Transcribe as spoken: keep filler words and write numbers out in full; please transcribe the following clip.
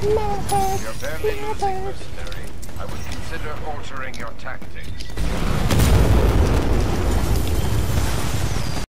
You're barely losing, mercenary. I would consider altering your tactics.